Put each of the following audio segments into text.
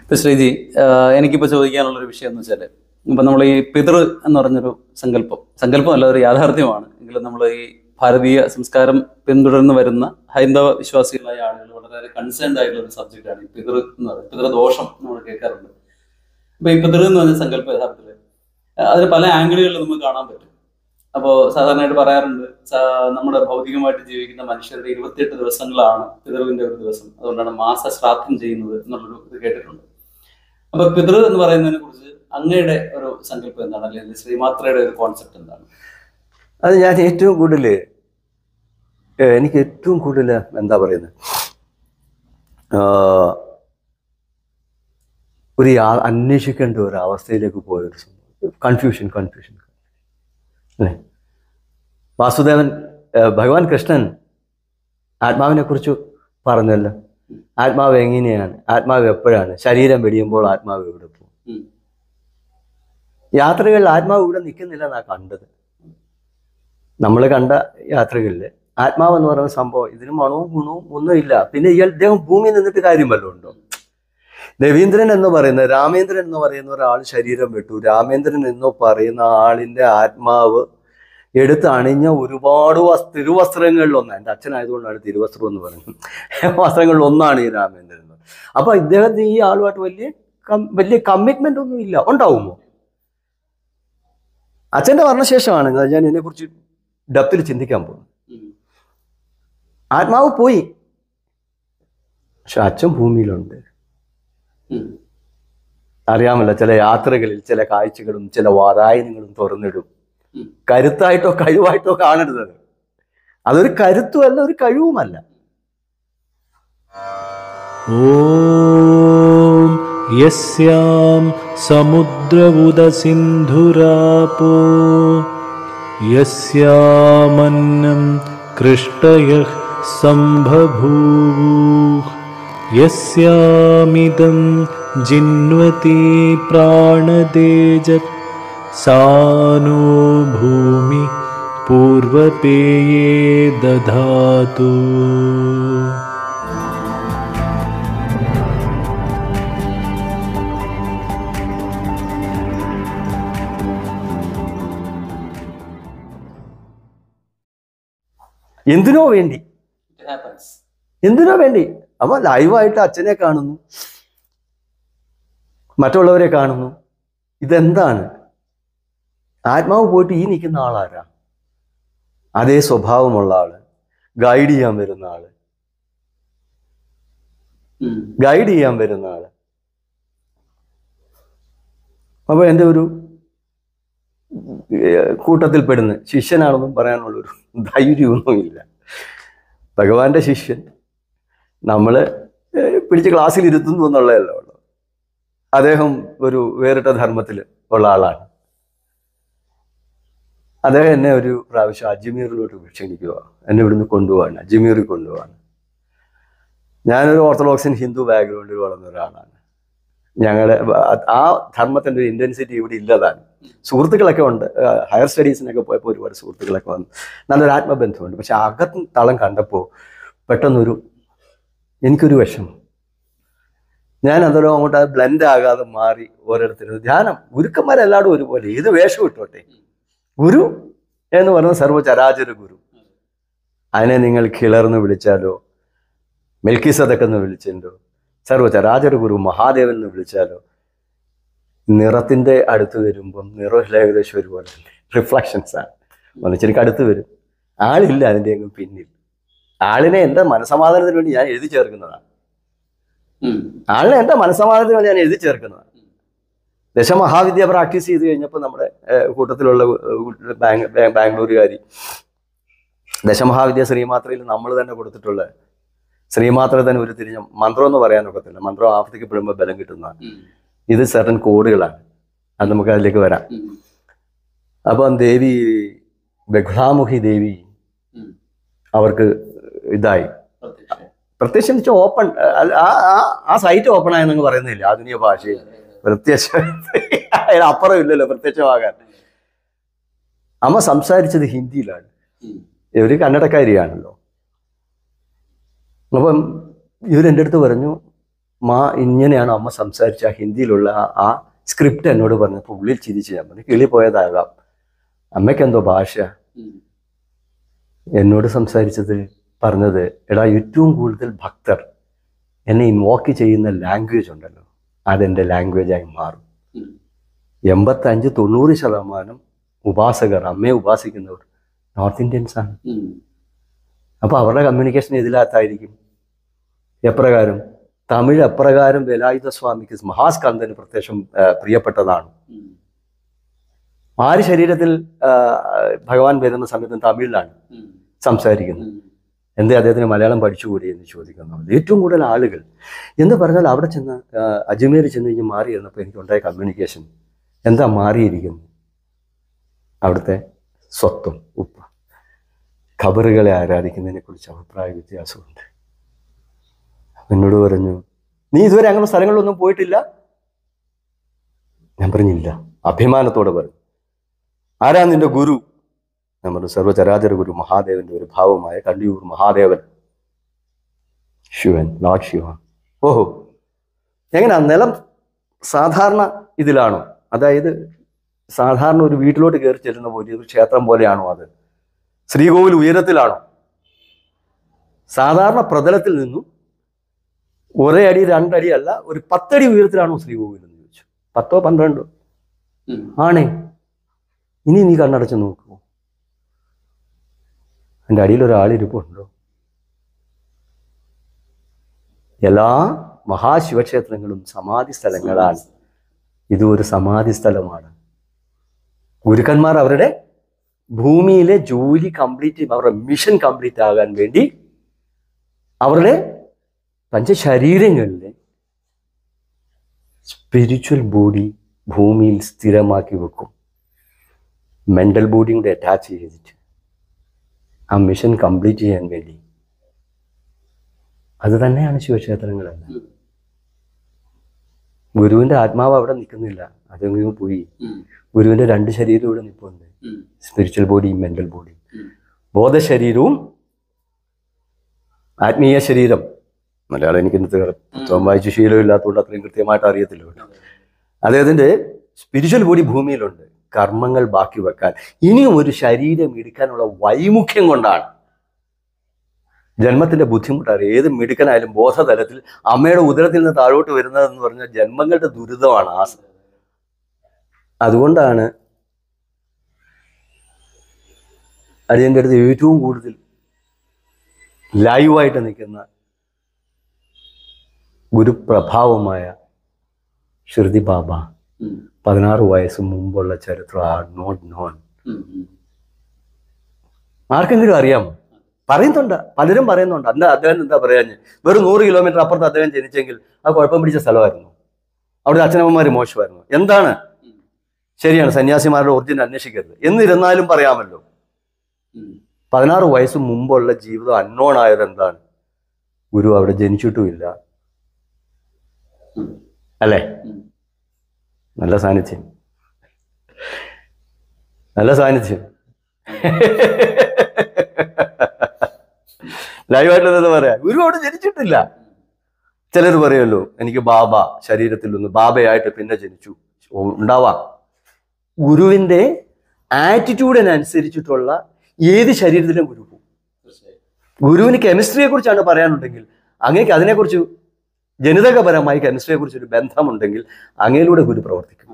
ഇപ്പൊ ശ്രീജി, എനിക്കിപ്പോൾ ചോദിക്കാനുള്ളൊരു വിഷയം എന്ന് വെച്ചാൽ, ഇപ്പം നമ്മൾ ഈ പിതൃ എന്ന് പറഞ്ഞൊരു സങ്കല്പമല്ല, ഒരു യാഥാർത്ഥ്യമാണ്. എങ്കിലും നമ്മൾ ഈ ഭാരതീയ സംസ്കാരം പിന്തുടർന്ന് വരുന്ന ഹൈന്ദവ വിശ്വാസികളായ ആളുകൾ വളരെ കൺസേൺഡ് ആയിട്ടുള്ള ഒരു സബ്ജക്റ്റാണ് ഈ പിതൃ എന്ന് പറയുന്നത്. പിതൃദോഷം നമ്മൾ കേൾക്കാറുണ്ട്. അപ്പൊ ഈ പിതൃ എന്ന് പറഞ്ഞ സങ്കല്പം യഥാർത്ഥത്തിൽ അതിന് പല ആംഗിളുകളിൽ നമുക്ക് കാണാൻ പറ്റും. അപ്പോൾ സാധാരണയായിട്ട് പറയാറുണ്ട്, നമ്മുടെ ഭൗതികമായിട്ട് ജീവിക്കുന്ന മനുഷ്യരുടെ 28 ദിവസങ്ങളാണ് പിതൃവിന്റെ ഒരു ദിവസം, അതുകൊണ്ടാണ് മാസ ശ്രാദ്ധം ചെയ്യുന്നത് എന്നുള്ളൊരു ഇത് കേട്ടിട്ടുണ്ട്. അപ്പൊ പിതൃ എന്ന് പറയുന്നതിനെ കുറിച്ച് അങ്ങയുടെ ഒരു സങ്കല്പം എന്താണ്, അല്ലെങ്കിൽ ശ്രീമാത്രയുടെ ഒരു കോൺസെപ്റ്റ് എന്താണ്? അത് ഞാൻ എനിക്ക് ഏറ്റവും കൂടുതൽ എന്താ പറയുന്നത്, ഒരു അന്വേഷിക്കേണ്ട ഒരു അവസ്ഥയിലേക്ക് പോയൊരു കൺഫ്യൂഷൻ അല്ലേ. വാസുദേവൻ, ഭഗവാൻ കൃഷ്ണൻ ആത്മാവിനെ കുറിച്ച് പറഞ്ഞല്ലോ. ആത്മാവ് എങ്ങനെയാണ്, ആത്മാവ് എപ്പോഴാണ്, ശരീരം വെടിയുമ്പോൾ ആത്മാവ് എവിടെ പോകും. യാത്രകളിൽ ആത്മാവ് ഇവിടെ നിൽക്കുന്നില്ലെന്നാണ് കണ്ടത്. നമ്മൾ കണ്ട യാത്രകളിൽ ആത്മാവ് എന്ന് പറയുന്ന സംഭവം ഇതിന് മണവും ഗുണവും ഒന്നുമില്ല. പിന്നെ ഇദ്ദേഹം ഭൂമിയിൽ നിന്നിട്ട് കാര്യം വല്ലതും ഉണ്ടോ? രവീന്ദ്രൻ എന്ന് പറയുന്ന, രാമേന്ദ്രൻ എന്ന് പറയുന്ന ഒരാൾ ശരീരം വിട്ടു. രാമേന്ദ്രൻ എന്ന് പറയുന്ന ആളിൻ്റെ ആത്മാവ് എടുത്ത് അണിഞ്ഞ ഒരുപാട് തിരുവസ്ത്രങ്ങളിലൊന്ന്, എൻ്റെ അച്ഛനായതുകൊണ്ടാണ് തിരുവസ്ത്രം എന്ന് പറയുന്നത്, വസ്ത്രങ്ങളിലൊന്നാണ് ഈ രാമേന്ദ്രൻ. അപ്പൊ ഇദ്ദേഹത്തിന് ഈ ആളുമായിട്ട് വലിയ കമ്മിറ്റ്മെന്റ് ഒന്നും ഇല്ല. ഉണ്ടാവുമോ? അച്ഛൻ്റെ മരണശേഷമാണ് ഞാൻ ഇതിനെക്കുറിച്ച് ഡെപ്തിൽ ചിന്തിക്കാൻ പോകുന്നത്. ആത്മാവ് പോയി, പക്ഷെ അച്ഛൻ ഭൂമിയിലുണ്ട്. അറിയാമല്ലോ, ചില യാത്രകളിൽ ചില കാഴ്ചകളും ചില വാതായനങ്ങളും തുറന്നിടും. കരുത്തായിട്ടോ കഴിവായിട്ടോ കാണരുത്. അതൊരു കരുത്തുമല്ല, ഒരു കഴിവുമല്ല. ഓം യസ്യാം സമുദ്രവുദസിന്ധുരാപോ യസ്യാമന്നം കൃഷ്ടയഃ സംഭഭൂവുഃ യസ്യാമിദം ജിന്വതി പ്രാണതേജത് സാനോ ഭൂമി പൂർവപേയേ ദധാതു. എന്തിനോ വേണ്ടി അപ്പൊ ലൈവായിട്ട് അച്ഛനെ കാണുന്നു, മറ്റുള്ളവരെ കാണുന്നു. ഇതെന്താണ്? ആത്മാവ് പോയിട്ട് ഈ നിൽക്കുന്ന ആളാരാ? അതേ സ്വഭാവമുള്ള ആള്, ഗൈഡ് ചെയ്യാൻ വരുന്ന ആള്. അപ്പൊ എൻ്റെ ഒരു കൂട്ടത്തിൽപ്പെടുന്ന ശിഷ്യനാണെന്നും പറയാനുള്ളൊരു ധൈര്യമൊന്നുമില്ല. ഭഗവാന്റെ ശിഷ്യൻ, നമ്മള് പിടിച്ച് ക്ലാസ്സിൽ ഇരുത്തുന്നു എന്നുള്ളതല്ല ഉള്ളു. അദ്ദേഹം ഒരു വേറിട്ട ധർമ്മത്തിൽ ഉള്ള ആളാണ്. അദ്ദേഹം എന്നെ ഒരു പ്രാവശ്യം അജ്മീറിലോട്ട് ക്ഷണിക്കുക, എന്നെ ഇവിടുന്ന് കൊണ്ടുപോവാണ്, അജ്മീറിൽ കൊണ്ടുപോവാണ്. ഞാനൊരു ഓർത്തഡോക്സിൻ ഹിന്ദു ബാക്ക്ഗ്രൗണ്ടിൽ വളർന്ന ഒരാളാണ്. ഞങ്ങളുടെ ആ ധർമ്മത്തിൻ്റെ ഒരു ഇൻറ്റൻസിറ്റി ഇവിടെ ഇല്ലതാണ്. സുഹൃത്തുക്കളൊക്കെ ഉണ്ട്, ഹയർ സ്റ്റഡീസിനൊക്കെ പോയപ്പോൾ ഒരുപാട് സുഹൃത്തുക്കളൊക്കെ വന്നു, നല്ലൊരു ആത്മബന്ധമുണ്ട്. പക്ഷെ അകത്ത് തളം കണ്ടപ്പോൾ എനിക്കൊരു വിഷമം. ഞാൻ അതെല്ലാം അങ്ങോട്ട് അത് ബ്ലെൻഡ് ആകാതെ മാറി ഓരോരുത്തരും ധ്യാനം. ഗുരുക്കന്മാരെല്ലാവരും ഒരുപോലെ, ഏത് വേഷം ഇട്ടോട്ടെ. ഗുരു എന്ന് പറയുന്നത് സർവ്വചരാചര ഗുരു. അതിനെ നിങ്ങൾ കിളർന്ന് വിളിച്ചാലോ, മെൽക്കിസദക്കെന്ന് വിളിച്ചോ, സർവ്വചരാചര ഗുരു മഹാദേവൻ എന്ന് വിളിച്ചാലോ, നിറത്തിൻ്റെ അടുത്ത് വരുമ്പം നിറം ഏകദേശം ഒരുപോലെ റിഫ്ലക്ഷൻസാണ്. ഒന്നിച്ചിരിക്ക് അടുത്ത് വരും. ആളില്ല അതിൻ്റെ അങ്ങ് പിന്നിൽ. ആളിനെ എൻ്റെ മനസ്സമാധാനത്തിന് വേണ്ടി ഞാൻ എഴുതി ചേർക്കുന്നതാണ്. ദശമഹാവിദ്യ പ്രാക്ടീസ് ചെയ്ത് കഴിഞ്ഞപ്പോൾ നമ്മുടെ കൂട്ടത്തിലുള്ള ബാംഗ്ലൂരുകാരി ദശമഹാവിദ്യ ശ്രീമാത്രയിൽ നമ്മൾ തന്നെ കൊടുത്തിട്ടുള്ള ശ്രീമാത്ര തന്നെ ഒരു തിരിഞ്ഞ മന്ത്രം എന്ന് പറയാനൊക്കത്തില്ല. മന്ത്രം ആവർത്തിക്കപ്പെടുമ്പോൾ ബലം കിട്ടുന്നതാണ്. ഇത് സർട്ടൻ കോഡുകളാണ്. അത് നമുക്ക് അതിലേക്ക് വരാം. അപ്പം ദേവി, ബഹ്ലാമുഖി ദേവി അവർക്ക് ഇതായി പ്രത്യക്ഷ ഓപ്പൺ, ആ സൈറ്റ് ഓപ്പൺ ആയെന്നങ്ങ് പറയുന്നില്ല ആധുനിക ഭാഷയിൽ. അപ്പുറം ഇല്ലല്ലോ പ്രത്യക്ഷമാകാൻ. അമ്മ സംസാരിച്ചത് ഹിന്ദിയിലാണ്. ഇവര് കന്നഡക്കാരിയാണല്ലോ. അപ്പം ഇവരെൻ്റെ അടുത്ത് പറഞ്ഞു, ഇങ്ങനെയാണ് അമ്മ സംസാരിച്ച ആ ഹിന്ദിയിലുള്ള ആ സ്ക്രിപ്റ്റ് എന്നോട് പറഞ്ഞപ്പോൾ ഉള്ളിൽ ചിരിച്ച് ഞാൻ പറഞ്ഞു, കിളി പോയതാകാം, അമ്മയ്ക്കെന്തോ ഭാഷ. എന്നോട് സംസാരിച്ചത് പറഞ്ഞത്, എടാ ഏറ്റവും കൂടുതൽ ഭക്തർ എന്നെ ഇൻവോക്ക് ചെയ്യുന്ന ലാംഗ്വേജ് ഉണ്ടല്ലോ, അതെൻ്റെ ലാംഗ്വേജായി മാറും. 85-90% ഉപാസകർ, അമ്മയെ ഉപാസിക്കുന്നവർ നോർത്ത് ഇന്ത്യൻസ് ആണ്. അപ്പോൾ അവരുടെ കമ്മ്യൂണിക്കേഷൻ ഇതിനകത്തായിരിക്കും. എപ്രകാരം തമിഴ് എപ്രകാരം വേലായുധ സ്വാമിക്ക് മഹാസ്കന്ദന് പ്രത്യേകം പ്രിയപ്പെട്ടതാണ്. ആര് ശരീരത്തിൽ ഭഗവാൻ വരുന്ന സമയത്ത് തമിഴിലാണ് സംസാരിക്കുന്നത്. എന്തേ അദ്ദേഹത്തിന് മലയാളം പഠിച്ചുകൂടി എന്ന് ചോദിക്കുന്നു. ഏറ്റവും കൂടുതൽ ആളുകൾ എന്ന് പറഞ്ഞാൽ അവിടെ ചെന്ന് അജ്മീർ ചെന്ന് കഴിഞ്ഞ് മാറി ഇരുന്നപ്പോൾ എനിക്കുണ്ടായ കമ്മ്യൂണിക്കേഷൻ എന്താ മാറിയിരിക്കുന്നു? അവിടുത്തെ സ്വത്വം, ഉപ്പ, ഖബറുകളെ ആരാധിക്കുന്നതിനെ കുറിച്ച് അഭിപ്രായ വ്യത്യാസമുണ്ട്. എന്നോട് പറഞ്ഞു, നീ ഇതുവരെ അങ്ങനെ സ്ഥലങ്ങളിലൊന്നും പോയിട്ടില്ല? ഞാൻ പറഞ്ഞില്ല. അഭിമാനത്തോടെ പറഞ്ഞു, ആരാ നിന്റെ ഗുരു? നമ്മുടെ സർവചരാചര ഗുരു മഹാദേവന്റെ ഒരു ഭാവമായ കണ്ടിയൂർ മഹാദേവൻ, ശിവൻ, ലോർഡ് ശിവ. ഓഹോ, എങ്ങനെയാ? നിലം സാധാരണ ഇതിലാണോ? അതായത് സാധാരണ ഒരു വീട്ടിലോട്ട് കയറി ചെല്ലുന്ന പോലെ ഒരു ക്ഷേത്രം പോലെയാണോ അത്? ശ്രീകോവിൽ ഉയരത്തിലാണോ? സാധാരണ പ്രതലത്തിൽ നിന്നും ഒരേ അടി 2 അടി അല്ല, ഒരു 10 അടി ഉയരത്തിലാണോ ശ്രീകോവിൽ എന്ന് ചോദിച്ചു. 10-12 ആണേ. ഇനി നീ കണ്ണടച്ച് നോക്കുമോ? എൻ്റെ അടിയിൽ ഒരാളിരിപ്പുണ്ടോ? എല്ലാ മഹാശിവക്ഷേത്രങ്ങളും സമാധി സ്ഥലങ്ങളാണ്. ഇതും ഒരു സമാധി സ്ഥലമാണ്. ഗുരുക്കന്മാർ അവരുടെ ഭൂമിയിലെ ജോലി കംപ്ലീറ്റ്, അവരുടെ മിഷൻ കംപ്ലീറ്റ് ആകാൻ വേണ്ടി അവരുടെ പഞ്ചശരീരങ്ങളിലെ സ്പിരിച്വൽ ബോഡി ഭൂമിയിൽ സ്ഥിരമാക്കി വെക്കും. മെൻ്റൽ ബോഡിയും കൂടെ അറ്റാച്ച് ചെയ്തിട്ട് ആ മിഷൻ കംപ്ലീറ്റ് ചെയ്യാൻ വേണ്ടി. അത് തന്നെയാണ് ശിവക്ഷേത്രങ്ങളെല്ലാം. ഗുരുവിൻ്റെ ആത്മാവ് അവിടെ നിൽക്കുന്നില്ല, അതെങ്കിലും പോയി. ഗുരുവിൻ്റെ 2 ശരീരം ഇവിടെ നിൽപ്പുണ്ട്, സ്പിരിച്വൽ ബോഡിയും മെൻ്റൽ ബോഡിയും. ബോധശരീരവും ആത്മീയ ശരീരം. മലയാളം എനിക്ക് പുസ്തകം വായിച്ച് ശീലമില്ലാത്തതുകൊണ്ട് അത്രയും കൃത്യമായിട്ട് അറിയത്തില്ല. അദ്ദേഹത്തിൻ്റെ സ്പിരിച്വൽ ബോഡി ഭൂമിയിലുണ്ട്, കർമ്മങ്ങൾ ബാക്കി വെക്കാൻ. ഇനിയും ഒരു ശരീരം എടുക്കാനുള്ള വൈമുഖ്യം കൊണ്ടാണ്. ജന്മത്തിന്റെ ബുദ്ധിമുട്ടാണ്. ഏത് മിടുക്കനായാലും ബോധതലത്തിൽ അമ്മയുടെ ഉദരത്തിൽ നിന്ന് താഴോട്ട് വരുന്നതെന്ന് പറഞ്ഞാൽ ജന്മങ്ങളുടെ ദുരിതമാണ്. അതുകൊണ്ടാണ് അടിയൻ്റെ അടുത്ത് ഏറ്റവും കൂടുതൽ ലൈവായിട്ട് നിൽക്കുന്ന ഗുരുപ്രഭാവമായ ഷിർദി ബാബ 16 വയസ്സ് മുമ്പുള്ള ചരിത്രം ആർ നോട്ട് നോൺ. ആർക്കെങ്കിലും അറിയാമോ? പറയുന്നുണ്ട്, പലരും പറയുന്നുണ്ട്. അദ്ദേഹം എന്താ പറയാഞ്ഞ്, വെറും 100 കിലോമീറ്റർ അപ്പുറത്ത് അദ്ദേഹം ജനിച്ചെങ്കിൽ അത് കുഴപ്പം പിടിച്ച സ്ഥലമായിരുന്നു. അവിടെ അച്ഛനമ്മമാർ മോശമായിരുന്നു. എന്താണ്? ശരിയാണ്, സന്യാസിമാരുടെ ഒറിജിൻ അന്വേഷിക്കരുത്. എന്നിരുന്നാലും പറയാമല്ലോ, 16 വയസ്സ് മുമ്പുള്ള ജീവിതം അൺനോൺ ആയത് എന്താണ്? ഗുരു അവിടെ ജനിച്ചിട്ടുമില്ല, അല്ലേ? നല്ല സാന്നിധ്യം, നല്ല സാന്നിധ്യം. ലൈവായിട്ട് പറയാം, ഗുരു അവിടെ ജനിച്ചിട്ടില്ല. ചിലർ പറയുമല്ലോ, എനിക്ക് ബാബ ശരീരത്തിൽ നിന്ന് ബാബയായിട്ട് പിന്നെ ജനിച്ചു. ഉണ്ടാവാം. ഗുരുവിൻ്റെ ആറ്റിറ്റ്യൂഡിനനുസരിച്ചിട്ടുള്ള ഏത് ശരീരത്തിലും ഗുരു പോകും. ഗുരുവിന് കെമിസ്ട്രിയെ കുറിച്ചാണ് പറയാനുണ്ടെങ്കിൽ അങ്ങേക്ക് അതിനെക്കുറിച്ച് ജനിതകപരമായി കെമിസ്ട്രിയെ കുറിച്ച് ഒരു ബന്ധമുണ്ടെങ്കിൽ അങ്ങയിലൂടെ ഗുരു പ്രവർത്തിക്കും.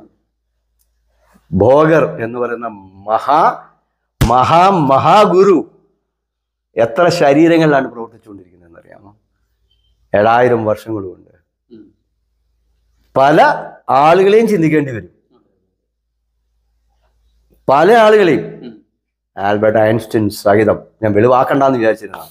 ഭോഗർ എന്ന് പറയുന്ന മഹാഗുരു എത്ര ശരീരങ്ങളിലാണ് പ്രവർത്തിച്ചുകൊണ്ടിരിക്കുന്നതെന്ന് അറിയാമോ? 7000 വർഷങ്ങൾ കൊണ്ട് പല ആളുകളെയും ചിന്തിക്കേണ്ടി വരും. പല ആളുകളെയും, ആൽബർട്ട് ഐൻസ്റ്റീൻ സഹിതം, ഞാൻ വെളിവാക്കണ്ടെന്ന് വിചാരിച്ചിരുന്ന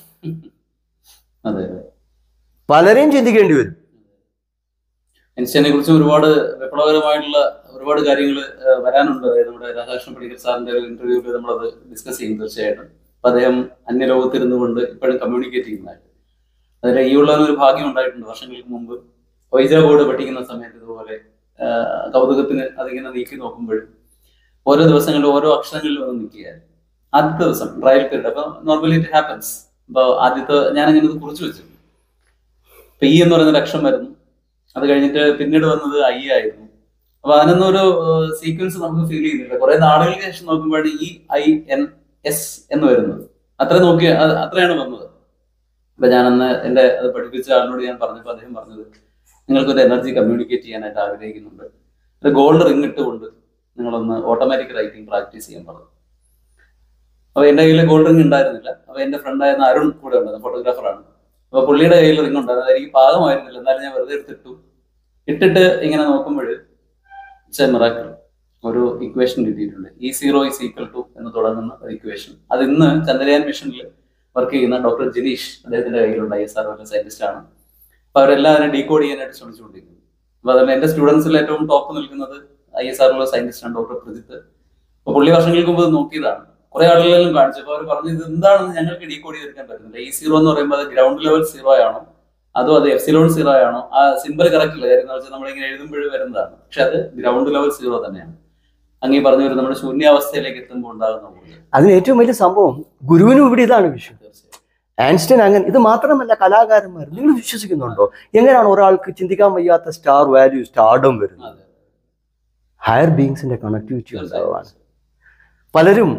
പലരെയും ചിന്തിക്കേണ്ടി വരും. ഐൻസ്റ്റീനെ കുറിച്ച് ഒരുപാട് വിപ്ലവകരമായിട്ടുള്ള ഒരുപാട് കാര്യങ്ങൾ വരാനുണ്ട്. അതായത് നമ്മുടെ രാധാകൃഷ്ണൻ പണിക്കർ സാറിന്റെ ഒരു ഇന്റർവ്യൂവിൽ നമ്മളത് ഡിസ്കസ് ചെയ്യും തീർച്ചയായിട്ടും. അപ്പൊ അദ്ദേഹം അന്യലോകത്തിരുന്നു കൊണ്ട് ഇപ്പോഴും കമ്മ്യൂണിക്കേറ്റ് ചെയ്യുന്നതായിട്ട് അതിൽ ഈ ഉള്ളൊരു ഭാഗ്യം ഉണ്ടായിട്ടുണ്ട്. വർഷങ്ങൾക്ക് മുമ്പ് വൈജ ബോർഡ് പഠിക്കുന്ന സമയത്ത് ഇതുപോലെ കൗതുകത്തിന് അതിങ്ങനെ നീക്കി നോക്കുമ്പോഴും ഓരോ ദിവസങ്ങളിൽ ഓരോ അക്ഷരങ്ങളിൽ വന്ന് നിൽക്കുകയായിരുന്നു. ആദ്യത്തെ ദിവസം ട്രയൽ പീരീഡ്. അപ്പൊ നോർമലി ഇറ്റ് ഹാപ്പൻസ്. അപ്പൊ ആദ്യത്തെ ഞാനങ്ങനെ ഇത് കുറിച്ച് വെച്ചു. ഇപ്പൊ ഈ എന്ന് പറയുന്നൊരു അക്ഷരം വരുന്നു, അത് കഴിഞ്ഞിട്ട് പിന്നീട് വന്നത് ഐ ആയിരുന്നു. അപ്പൊ അതിനൊന്നും ഒരു സീക്വൻസ് നമുക്ക് ഫീൽ ചെയ്യുന്നില്ല. കുറെ നാളുകൾക്ക് ശേഷം നോക്കുമ്പോഴാണ് EINS എന്ന് വരുന്നത്. അത്രയാണ് വന്നത്. അപ്പൊ ഞാനന്ന് എന്റെ അത് പഠിപ്പിച്ച ആളിനോട് ഞാൻ പറഞ്ഞപ്പോൾ അദ്ദേഹം പറഞ്ഞത്, നിങ്ങൾക്കൊരു എനർജി കമ്മ്യൂണിക്കേറ്റ് ചെയ്യാനായിട്ട് ആഗ്രഹിക്കുന്നുണ്ട്, ഒരു ഗോൾഡ് റിംഗ് ഇട്ടുകൊണ്ട് നിങ്ങളൊന്ന് ഓട്ടോമാറ്റിക് റൈറ്റിംഗ് പ്രാക്ടീസ് ചെയ്യാൻ പറഞ്ഞു. അപ്പൊ എന്റെ കയ്യിൽ ഗോൾഡ് റിംഗ് ഉണ്ടായിരുന്നില്ല. അപ്പൊ എന്റെ ഫ്രണ്ടായിരുന്ന അരുൺ കൂടെ ഉണ്ടായിരുന്നു, ഫോട്ടോഗ്രാഫറാണ്. അപ്പൊ പുള്ളിയുടെ കയ്യിൽ റിംഗ് ഉണ്ടായിരുന്നു. അതെനിക്ക് പാകമായിരുന്നില്ല, എന്നാലും ഞാൻ വെറുതെ ഇട്ടിട്ട് ഇങ്ങനെ നോക്കുമ്പോൾ മിറാക്കിൾ ഒരു ഇക്വേഷൻ കിട്ടിയിട്ടുണ്ട്. E0 = എന്ന് തുടങ്ങുന്ന ഒരു ഇക്വേഷൻ. അത് ഇന്ന് ചന്ദ്രയാൻ മിഷനിൽ വർക്ക് ചെയ്യുന്ന ഡോക്ടർ ജിനീഷ്, അദ്ദേഹത്തിന്റെ കയ്യിലുള്ള ISRO സയന്റിസ്റ്റ് ആണ്. അപ്പൊ അവരെല്ലാം അതിനെ ഡീകോഡ് ചെയ്യാനായിട്ട് ശ്രമിച്ചുകൊണ്ടിരിക്കുന്നു. അപ്പൊ അതിൽ എന്റെ സ്റ്റുഡൻസിൽ ഏറ്റവും ടോപ്പ് നിൽക്കുന്നത് ISRO സയന്റിസ്റ്റ് ആണ്, ഡോക്ടർ പ്രജിത്ത്. അപ്പൊ പുള്ളി വർഷങ്ങൾക്ക് മുമ്പ് നോക്കിയതാണ്, കുറെ ആളുകളെല്ലാം കാണിച്ചു. അപ്പൊ അവർ പറഞ്ഞു, ഇത് എന്താണെന്ന് ഞങ്ങൾക്ക് ഡീകോഡ് ചെയ്തെടുക്കാൻ പറ്റുന്നില്ല. E0 എന്ന് പറയുമ്പോൾ അത് ഗ്രൗണ്ട് ലെവൽ 0 ആണോ, അതോ അത് എപ്സിലോൺ 0 ആണോ? ആ സിമ്പിൾ കറക്റ്റ് ഇല്ല, കാര്യം എന്ന് വെച്ചാൽ നമ്മളിങ്ങനെ എഴുതുമ്പോൾ വരുന്നതാണ്, പക്ഷെ അത് ഗ്രൗണ്ട് ലെവൽ 0 തന്നെയാണ്. അങ്ങേ പറഞ്ഞു വരും നമ്മുടെ ശൂന്യാവസ്ഥയിലേക്ക് എത്തുമ്പോൾ ഉണ്ടാകുന്ന പോലെ. അതിന് ഏറ്റവും വലിയ സംഭവം ഗുരുവിനും ഇവിടെ ഇതാണ് വിഷയം. ഐൻസ്റ്റൈൻ അങ്ങനെ. ഇത് മാത്രമല്ല, കലാകാരന്മാർ, നിങ്ങൾ വിശ്വസിക്കുന്നുണ്ടോ എങ്ങനെയാണ് ഒരാൾക്ക് ചിന്തിക്കാൻ വയ്യാത്ത സ്റ്റാർ വാല്യൂ, സ്റ്റാർഡം വരുന്നത്? ഹയർ ബീങ്സിന്റെ കണക്ടിവിറ്റി ഉണ്ടാവാണ്. പലരും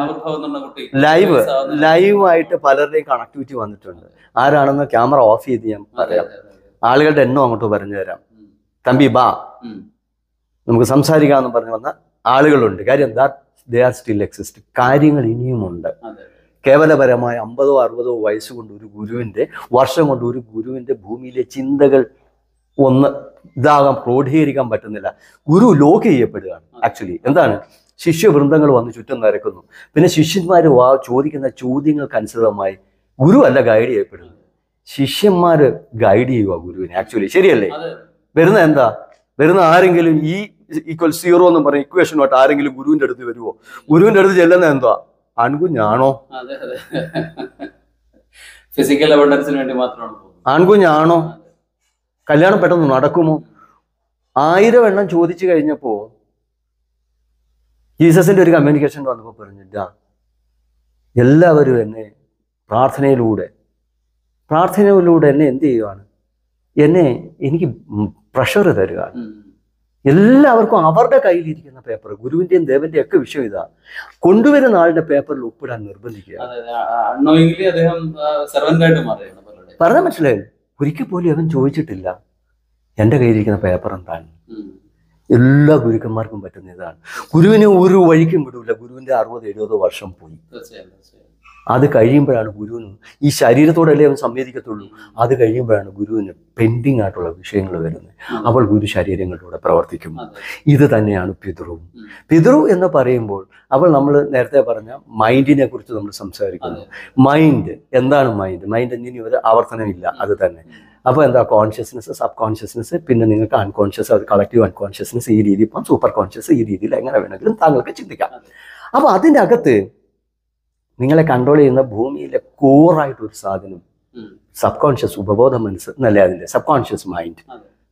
ലൈവായിട്ട് പലരുടെയും കണക്ടിവിറ്റി വന്നിട്ടുണ്ട്. ആരാണെന്ന് ക്യാമറ ഓഫ് ചെയ്ത് ഞാൻ പറയാം, ആളുകളുടെ എണ്ണം അങ്ങോട്ട് പറഞ്ഞു തരാം. തമ്പി ബാ, നമുക്ക് സംസാരിക്കാമെന്ന് പറഞ്ഞു വന്ന ആളുകളുണ്ട്. കാര്യം ദേ ആർ സ്റ്റിൽ എക്സിസ്റ്റ്. കാര്യങ്ങൾ ഇനിയുമുണ്ട്. കേവലപരമായ 50 or 60 വയസ്സ് കൊണ്ട് ഒരു ഗുരുവിൻ്റെ, വർഷം കൊണ്ട് ഒരു ഗുരുവിൻ്റെ ഭൂമിയിലെ ചിന്തകൾ ഒന്ന് ക്രോഡീകരിക്കാൻ പറ്റുന്നില്ല. ഗുരു ലോക്ക് ചെയ്യപ്പെടുകയാണ്. ആക്ച്വലി എന്താണ്, ശിഷ്യവൃന്ദങ്ങൾ വന്ന് ചുറ്റും നിരക്കുന്നു. പിന്നെ ശിഷ്യന്മാർ ചോദിക്കുന്ന ചോദ്യങ്ങൾക്ക് അനുസൃതമായി ഗുരു അല്ല ഗൈഡ് ചെയ്യപ്പെടുന്നത്, ശിഷ്യന്മാർ ഗൈഡ് ചെയ്യുക ഗുരുവിനെ. ആക്ച്വലി ശരിയല്ലേ? വരുന്ന ആരെങ്കിലും E=0 എന്ന് പറഞ്ഞ ഇക്വേഷനുമായിട്ട് ആരെങ്കിലും ഗുരുവിന്റെ അടുത്ത് വരുമോ? ഗുരുവിന്റെ അടുത്ത് ചെല്ലുന്ന എന്താ, ആൺകുഞ്ഞാണോ? ഫിസിക്കൽ അബണ്ടൻസിന് വേണ്ടി മാത്രമാണ്. ആൺകുഞ്ഞാണോ? കല്യാണം പെട്ടെന്ന് നടക്കുമോ? 1000 എണ്ണം ചോദിച്ചു കഴിഞ്ഞപ്പോ ജീസസിന്റെ ഒരു കമ്മ്യൂണിക്കേഷൻ വന്നപ്പോൾ പറഞ്ഞില്ല, എല്ലാവരും എന്നെ പ്രാർത്ഥനയിലൂടെ എന്നെ എന്ത് ചെയ്യുകയാണ്, എനിക്ക് പ്രഷർ തരികയാണ്. എല്ലാവർക്കും അവരുടെ കയ്യിലിരിക്കുന്ന പേപ്പർ, ഗുരുവിന്റെയും ദേവന്റെയും ഒക്കെ വിഷയം ഇതാ, കൊണ്ടുവരുന്ന ആളുടെ പേപ്പറിൽ ഒപ്പിടാൻ നിർബന്ധിക്കുക. പറഞ്ഞാൽ മനസ്സിലായി. ഒരിക്കൽ പോലും അവൻ ചോദിച്ചിട്ടില്ല എൻ്റെ കയ്യിലിരിക്കുന്ന പേപ്പർ എന്താണ്. എല്ലാ ഗുരുക്കന്മാർക്കും പറ്റുന്ന ഇതാണ്. ഗുരുവിനെ ഒരു വഴിക്കും വിടൂല. ഗുരുവിന്റെ 60-70 വർഷം പോയി. അത് കഴിയുമ്പോഴാണ് ഗുരുവിന് ഈ ശരീരത്തോടല്ലേ അവൻ സംവേദിക്കത്തുള്ളൂ. അത് കഴിയുമ്പോഴാണ് ഗുരുവിന് പെൻഡിങ് ആയിട്ടുള്ള വിഷയങ്ങൾ വരുന്നത്. അപ്പോൾ ഗുരു ശരീരങ്ങളിലൂടെ പ്രവർത്തിക്കും. ഇത് തന്നെയാണ് പിതൃ എന്ന് പറയുമ്പോൾ. അപ്പോൾ നമ്മൾ നേരത്തെ പറഞ്ഞ മൈൻഡിനെ കുറിച്ച് നമ്മൾ സംസാരിക്കുന്നു. മൈൻഡ് എന്താണ്? മൈൻഡ് ഇനി ഒരു ആവർത്തനമില്ല, അത് തന്നെ. അപ്പോൾ എന്താ, കോൺഷ്യസ്നെസ്, സബ് കോൺഷ്യസ്നെസ്, പിന്നെ നിങ്ങൾക്ക് അൺകോൺഷ്യസ്, അത് കളക്റ്റീവ് അൺകോൺഷ്യസ്നെസ്, ഈ രീതി ഇപ്പം സൂപ്പർ കോൺഷ്യസ്, ഈ രീതിയിൽ എങ്ങനെ വേണമെങ്കിലും താങ്കൾക്ക് ചിന്തിക്കാം. അപ്പോൾ അതിൻ്റെ അകത്ത് നിങ്ങളെ കൺട്രോൾ ചെയ്യുന്ന ഭൂമിയിലെ കോറായിട്ടൊരു സാധനം സബ് കോൺഷ്യസ്, ഉപബോധ മനസ്സ് എന്നല്ലേ അതിൻ്റെ സബ് കോൺഷ്യസ് മൈൻഡ്.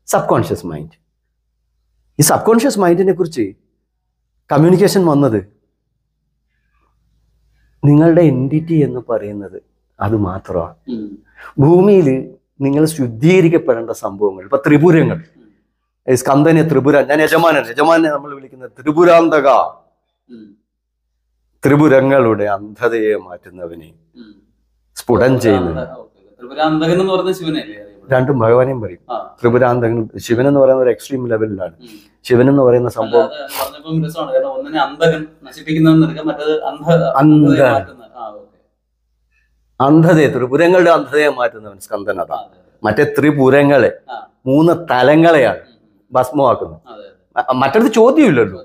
ഈ സബ് കോൺഷ്യസ് മൈൻഡിനെ കുറിച്ച് കമ്മ്യൂണിക്കേഷൻ വന്നത് നിങ്ങളുടെ എൻറ്റിറ്റി എന്ന് പറയുന്നത് അത് മാത്രമാണ്. ഭൂമിയിൽ നിങ്ങൾ ശുദ്ധീകരിക്കപ്പെടേണ്ട സംഭവങ്ങൾ, ഇപ്പൊ ത്രിപുരങ്ങൾ, സ്കന്ദനെ ത്രിപുര, ഞാൻ യജമാനെ നമ്മൾ വിളിക്കുന്ന ത്രിപുരാന്തക, ത്രിപുരങ്ങളുടെ അന്ധതയെ മാറ്റുന്നവനെ, സ്ഫുടം ചെയ്യുന്നത്. രണ്ടും ഭഗവാനെയും പറയും. ത്രിപുരാന്തകൻ, ശിവൻ എന്ന് പറയുന്ന ഒരു എക്സ്ട്രീം ലെവലിലാണ്. ശിവൻ എന്ന് പറയുന്ന സംഭവം അന്ധതയെ, ത്രിപുരങ്ങളുടെ അന്ധതയെ മാറ്റുന്നവൻ സ്കന്ദൻ അതാണ്. മറ്റേ ത്രിപുരങ്ങളെ, 3 തലങ്ങളെയാണ് ഭസ്മമാക്കുന്നത്. മറ്റടുത്ത് ചോദ്യമില്ലല്ലോ,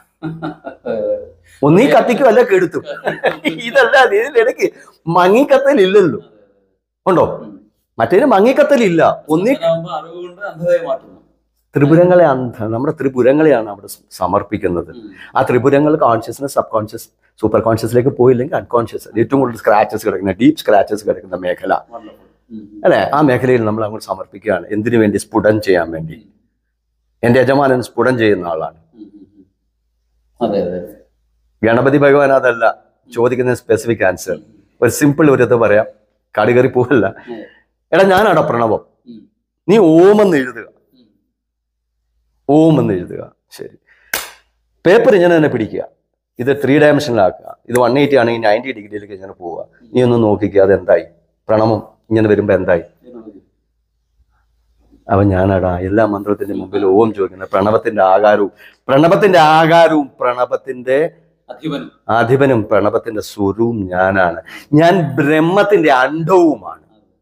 ഒന്നീ കത്തിക്കും അല്ല കെടുത്തും. ഇതല്ല, ഇതിനിടയ്ക്ക് മങ്ങിക്കത്തലില്ലല്ലോ. ഉണ്ടോ? മറ്റേന് മങ്ങിക്കത്തലില്ല. ത്രിപുരങ്ങളെ നമ്മുടെ ത്രിപുരങ്ങളെയാണ് അവിടെ സമർപ്പിക്കുന്നത്. ആ ത്രിപുരങ്ങൾ കോൺഷ്യസ്നസ്, സബ് കോൺഷ്യസ്, സൂപ്പർ കോൺഷ്യസിലേക്ക് പോയില്ലെങ്കിൽ അൺകോൺഷ്യസ്, ഏറ്റവും കൂടുതൽ സ്ക്രാച്ചസ് കിടക്കുന്ന, ഡീപ്പ് സ്ക്രാച്ചസ് കിടക്കുന്ന മേഖല അല്ലെ, ആ മേഖലയിൽ നമ്മൾ അങ്ങോട്ട് സമർപ്പിക്കുകയാണ്. എന്തിനു വേണ്ടി? സ്ഫുടം ചെയ്യാൻ വേണ്ടി. എൻ്റെ യജമാനൻ സ്ഫുടം ചെയ്യുന്ന ആളാണ്. ഗണപതി ഭഗവാൻ അതല്ല ചോദിക്കുന്ന സ്പെസിഫിക് ആൻസർ. ഒരു സിമ്പിൾ ഒരു ഇത് പറയാം, കടികറി പോവല്ല. എടാ ഞാനാടാ പ്രണവം, നീ ഓമെന്ന് എഴുതുക. ഓം എന്ന് എഴുതുക. ശരി, പേപ്പർ ഇങ്ങനെ തന്നെ പിടിക്കുക. ഇത് 3 ഡയമെൻഷനിലാക്കുക. ഇത് 180 ആണെങ്കിൽ 90 ഡിഗ്രിയിലേക്ക് ഇങ്ങനെ പോവുക. നീ ഒന്ന് നോക്കിക്കുക, അത് എന്തായി? പ്രണവം ഇങ്ങനെ വരുമ്പോ എന്തായി? അവൻ ഞാനാടാ എല്ലാ മന്ത്രത്തിന്റെ മുമ്പിൽ ഓം ചോദിക്കുന്നത്. പ്രണവത്തിന്റെ ആകാരവും പ്രണവത്തിന്റെ അധിപനും പ്രണവത്തിന്റെ സ്വരവും ഞാനാണ്. ഞാൻ ബ്രഹ്മത്തിന്റെ അണ്ഡവുമാണ്.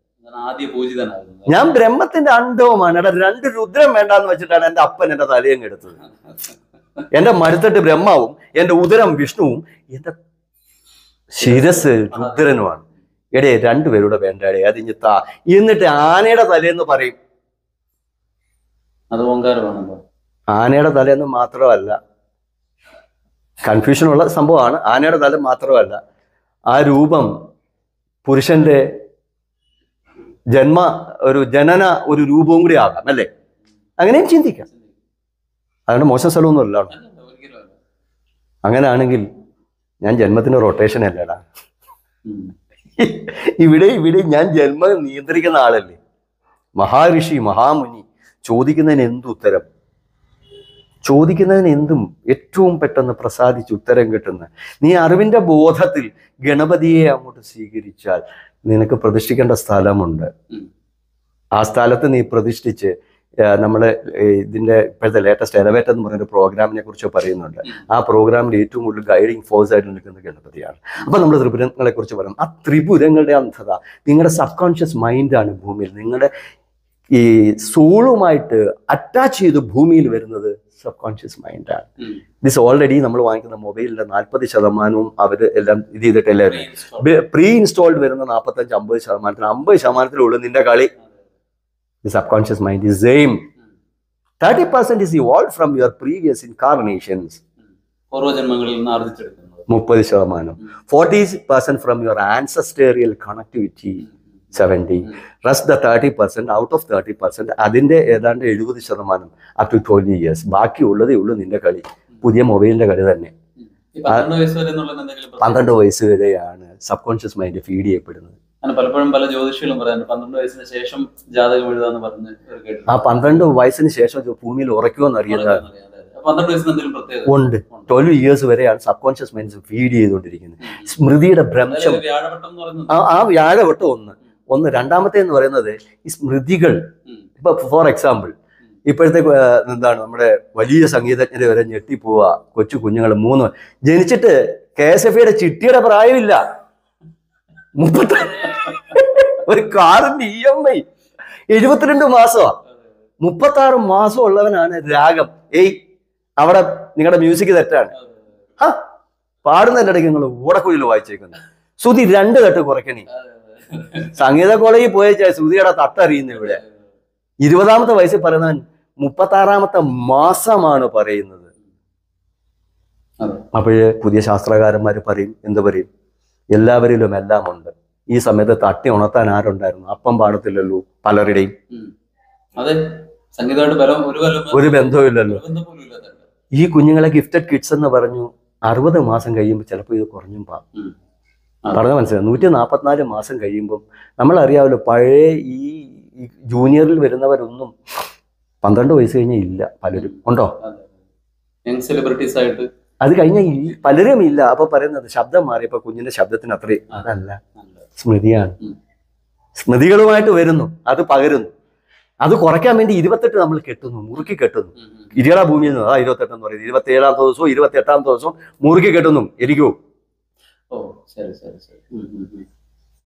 ഞാൻ ബ്രഹ്മത്തിന്റെ അണ്ഡവുമാണ്. എടാ 2 രുദ്രം വേണ്ടാന്ന് വെച്ചിട്ടാണ് എന്റെ അപ്പൻ എന്റെ തലയങ്ങ് എടുത്തത്. എന്റെ മരുത്തട്ട് ബ്രഹ്മാവും എന്റെ ഉദരം വിഷ്ണുവും എന്റെ ശിരസ് രുദ്രനുമാണ്. എടേ 2 പേരുടെ വേണ്ടാടേ, അതിഞ്ഞ് താ. എന്നിട്ട് ആനയുടെ തലേന്ന് പറയും. അത് ഓങ്കാരമാണല്ലോ. ആനയുടെ തലേന്ന് മാത്രമല്ല, കൺഫ്യൂഷനുള്ള സംഭവമാണ്. ആനയുടെ തല മാത്രമല്ല, ആ രൂപം പുരുഷന്റെ ജനന ഒരു രൂപവും കൂടി ആകാം അല്ലേ? അങ്ങനെയും ചിന്തിക്കാം. അതുകൊണ്ട് മോശം സ്ഥലമൊന്നുമല്ല. അങ്ങനെയാണെങ്കിൽ ഞാൻ ജന്മത്തിന് റൊട്ടേഷൻ അല്ലേടാ. ഇവിടെ ഞാൻ ജന്മം നിയന്ത്രിക്കുന്ന ആളല്ലേ. മഹാഋഷി മഹാമുനി ചോദിക്കുന്നതിന് എന്തുത്തരം, ചോദിക്കുന്നതിന് എന്തും ഏറ്റവും പെട്ടെന്ന് പ്രസാദിച്ച് ഉത്തരം കിട്ടുന്ന നീ അറിവിന്റെ ബോധത്തിൽ ഗണപതിയെ അങ്ങോട്ട് സ്വീകരിച്ചാൽ നിനക്ക് പ്രതിഷ്ഠിക്കേണ്ട സ്ഥലമുണ്ട്. ആ സ്ഥലത്ത് നീ പ്രതിഷ്ഠിച്ച് നമ്മള് ഇതിന്റെ ഇപ്പോഴത്തെ ലേറ്റസ്റ്റ് എലവേറ്റർ എന്ന് പറയുന്ന പ്രോഗ്രാമിനെ കുറിച്ച് പറയുന്നുണ്ട്. ആ പ്രോഗ്രാമിൽ ഏറ്റവും കൂടുതൽ ഗൈഡിങ് ഫോഴ്സ് ആയിട്ട് നിൽക്കുന്ന ഗണപതിയാണ്. അപ്പൊ നമ്മൾ ത്രിപുരങ്ങളെ കുറിച്ച് പറയുന്നത്, ആ ത്രിപുരങ്ങളുടെ അന്ധത നിങ്ങളുടെ സബ് കോൺഷ്യസ് മൈൻഡാണ്. ഭൂമിയിൽ നിങ്ങളുടെ ഈ സോളുമായിട്ട് അറ്റാച്ച് ചെയ്ത് ഭൂമിയിൽ വരുന്നത് സബ് കോൺഷ്യസ് മൈൻഡാണ്. ദിസ് ഓൾറെഡി നമ്മൾ വാങ്ങിക്കുന്ന മൊബൈലിന്റെ 40% അവർ എല്ലാം ഇത് ചെയ്തിട്ടല്ലേ പ്രീ ഇൻസ്റ്റാൾഡ് വരുന്ന 45-50%. 50%-ലുള്ള നിന്റെ കളി. The subconscious mind is same. 30% is evolved from your previous incarnations. 30%. 40% from your ancestral connectivity. 70. Rest the 30%. Out of 30%, അതിന്റെ ഏതാണ്ട് 70% up to 20 years. ബാക്കിയുള്ളതേ ഉള്ളൂ നിന്റെ കളി. പുതിയ മൊബൈലിന്റെ കളി തന്നെ. 12 വയസ്സ് വരെയാണ് സബ് കോൺഷ്യസ് മൈൻഡ് ഫീഡ് ചെയ്യപ്പെടുന്നത്. പലപ്പോഴും പല ജ്യോതിഷികളും പറയാറുണ്ട് 12 വയസ്സിന് ശേഷം ജാതകം എഴുതാന്ന് പറഞ്ഞ്. ആ 12 വയസ്സിന് ശേഷം ഭൂമിയിൽ ഉറയ്ക്കുമെന്ന് അറിയുന്നത് ഉണ്ട്. 12 years വരെയാണ് സബ് കോൺഷ്യസ് മൈൻഡ് ഫീഡ് ചെയ്തുകൊണ്ടിരിക്കുന്നത്. സ്മൃതിയുടെ ഭ്രംശം. ആ വ്യാഴവട്ടം ഒന്ന്. രണ്ടാമത്തെ എന്ന് പറയുന്നത് ഈ സ്മൃതികൾ. ഇപ്പൊ ഫോർ എക്സാമ്പിൾ ഇപ്പോഴത്തെ എന്താണ് നമ്മുടെ വലിയ സംഗീതജ്ഞരെ വരെ ഞെട്ടിപ്പോവുക. കൊച്ചു കുഞ്ഞുങ്ങൾ 3 ജനിച്ചിട്ട് KSFയുടെ ചിട്ടിയുടെ പ്രായമില്ല. 30 ഒരു കാറിന്റെ EMI 72 മാസമാ. 36 മാസം ഉള്ളവനാണ് രാഗം. അവിടെ നിങ്ങളുടെ മ്യൂസിക് തെറ്റാണ്. പാടുന്നതിൻ്റെ ഇടയ്ക്ക് നിങ്ങൾ ഓടക്കുഴിയിൽ വായിച്ചേക്കുന്നു. ശ്രുതി 2 തട്ട് കുറയ്ക്കണി. സംഗീത കോളേജിൽ പോയച്ചാൽ ശ്രുതിയുടെ തട്ടറിയുന്നു. ഇവിടെ 20ാമത്തെ വയസ്സിൽ പറയുന്നവൻ 36ാമത്തെ മാസമാണ് പറയുന്നത്. അപ്പോഴേ പുതിയ ശാസ്ത്രകാരന്മാർ പറയും, എന്ത് പറയും? എല്ലാവരിലും എല്ലാം ഉണ്ട്. ഈ സമയത്ത് തട്ടി ഉണർത്താൻ ആരുണ്ടായിരുന്നു? അപ്പം പാടത്തില്ലല്ലോ പലരുടെയും. ഒരു ബന്ധവുമില്ലല്ലോ. ഈ കുഞ്ഞുങ്ങളെ ഗിഫ്റ്റഡ് കിഡ്സ് എന്ന് പറഞ്ഞു. 60 മാസം കഴിയുമ്പോൾ ചിലപ്പോൾ ഇത് കുറഞ്ഞും പറഞ്ഞ മനസ്സിലായി. 144 മാസം കഴിയുമ്പം നമ്മളറിയാമല്ലോ, പഴയ ഈ ജൂനിയറിൽ വരുന്നവരൊന്നും 12 വയസ്സ് കഴിഞ്ഞാൽ ഇല്ല. പലരും ഉണ്ടോ? സെലിബ്രിറ്റീസ് ആയിട്ട് അത് കഴിഞ്ഞ പലരും ഇല്ല. അപ്പൊ പറയുന്നത് ശബ്ദം മാറിയപ്പോ കുഞ്ഞിന്റെ ശബ്ദത്തിന് അത്രയും. അതല്ല, സ്മൃതിയാണ്. സ്മൃതികളുമായിട്ട് വരുന്നു, അത് പകരുന്നു. അത് കുറയ്ക്കാൻ വേണ്ടി 28 നമ്മൾ കെട്ടുന്നു, മുറുക്കി കെട്ടുന്നു. ഇരിയട ഭൂമിയിൽ നിന്ന് 28 എന്ന് പറയുന്നത് 27ാമത്തെ ദിവസവും 28ാമത്തെ ദിവസവും മുറുക്കി കെട്ടുന്നു. ഇരിക്കൂ. ഓ ശരി ശരി ശരി.